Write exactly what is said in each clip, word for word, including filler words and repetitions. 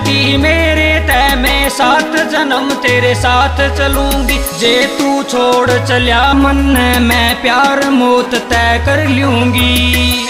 दी मेरे तय में सात जन्म तेरे साथ चलूंगी। जे तू छोड़ चलिया मन मैं प्यार मौत तय कर लूंगी।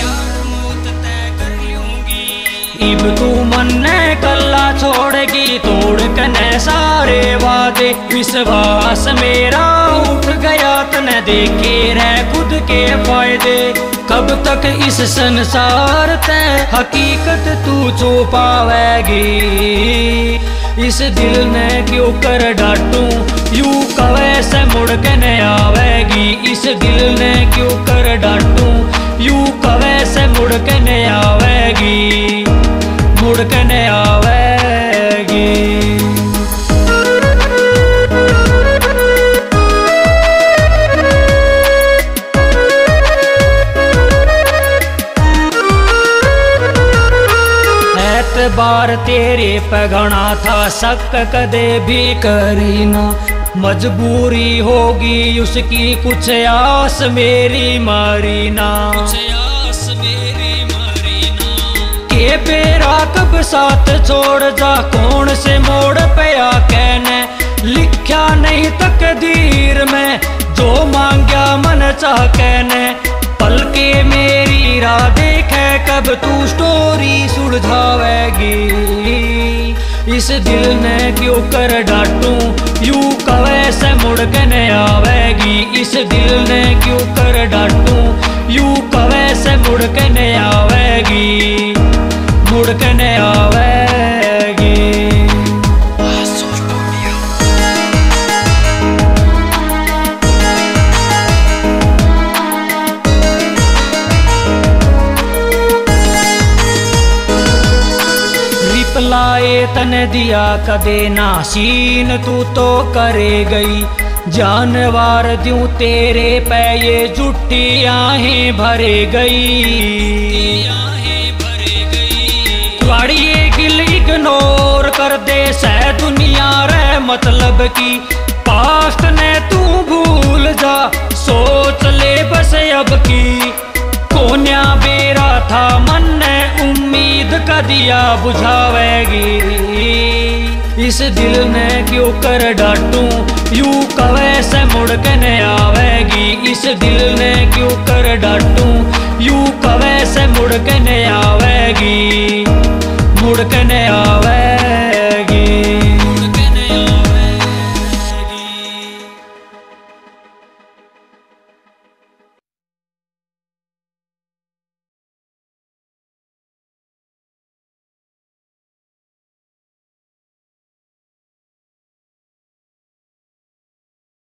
इब तू मन कल्ला छोड़गी तोड़ कने सारे वादे। विश्वास मेरा उठ गया तने देखे रह खुद के फायदे। कब तक इस संसार ते हकीकत तू छुपावेगी। इस दिल ने क्यों कर डांटूं यूं कवे से मुड़ के न आवेगी। इस दिल ने क्यों कर डांटूं यूं कवे से मुड़ के न आवेगी, मुड़ के न आवेगी। एतबार तेरे पे घना था शक कदे भी करी ना। मजबूरी होगी उसकी कुछ आस मेरी मारी ना। के पेरा कब साथ छोड़ जा कौन से मोड़ पे आ कहने। लिखा नहीं तकदीर में जो मांगया मन चाह कहने। पल के मेरी राह देखे कब तू स्टोरी सुलझावेगी। इस दिल ने क्यों कर डांटूं यूं कवे से मुड़ के न आवेगी। इस दिल ने क्यों कर डांटूं यूं कवे से मुड़ के न आवेगी, मुड़ के न आवेगी। रिप्लाई तने दिया कदे ना सीन तू तो करे गई। जानवर द्यूं तेरे पे ये जुट्टी आहें भरे गई। ये गिल इग्नोर कर दे सह दुनिया रे मतलब की। पास्ट ने तू भूल जा सोच ले बस अब की। कोन्या बेरा था मन ने उम्मीद का दिया बुझावेगी। इस दिल ने क्यों कर डांटूं यूं कवे से मुड़ के न आवेगी। इस दिल ने क्यों कर डांटूं यूं कवे से मुड़ के न आवेगी, मुड़ के न आवे।